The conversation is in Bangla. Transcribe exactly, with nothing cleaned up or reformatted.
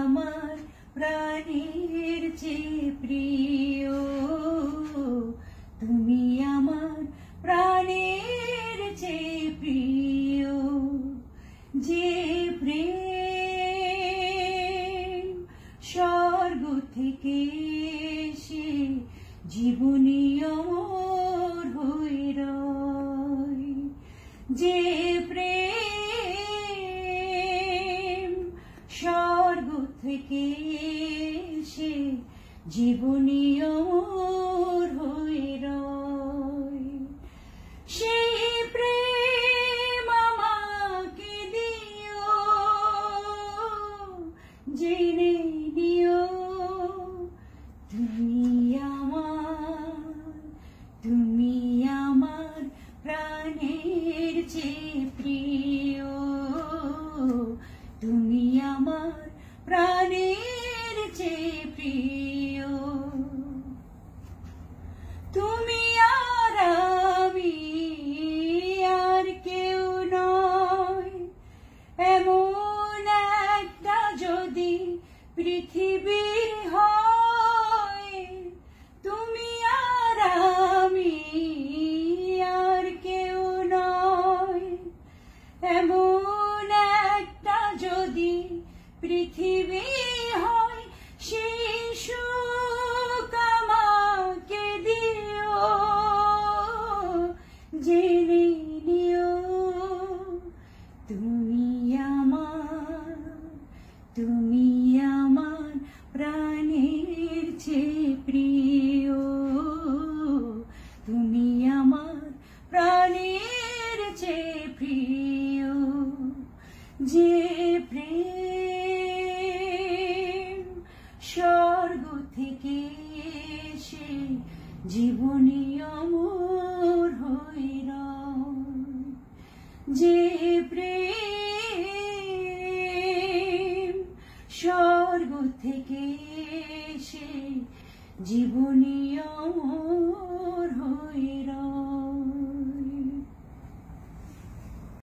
আমার প্রাণের চেয়ে প্রিয়, তুমি আমার প্রাণের চেয়ে প্রিয়। যে প্রেম স্বর্গ থেকে এসে জীবনী অমর হয়ে রয়, যে প্রেম স্বর্গ থেকে এসে জীবনী অমর হয়ে রয়, সেই প্রেম আমাকে দিও, জেনে নিও তুমি আমার, তুমি আমার প্রাণের চেয়ে প্রিয়, তুমি আমার প্রাণের চেয়ে প্রিয়। তুমি আর আমি আর কেউ নয়, এমন একটা যদি পৃথিবী হয়, তুমি আর আমি আর কেউ নয়, এমন একটা যদি পৃথিবী হয়, সেই সুখ আমাকে দিও, জেনে নিও তুমি আমার, তুমি আমার প্রাণের চেয়ে প্রিয়, তুমি আমার প্রাণের চেয়ে প্রিয়। যে প্রেম স্বর্গ থেকে এসে জীবনী অমর হয়ে রয়, যে প্রেম স্বর্গ থেকে এসে জীবনী অমর হয়ে রয়।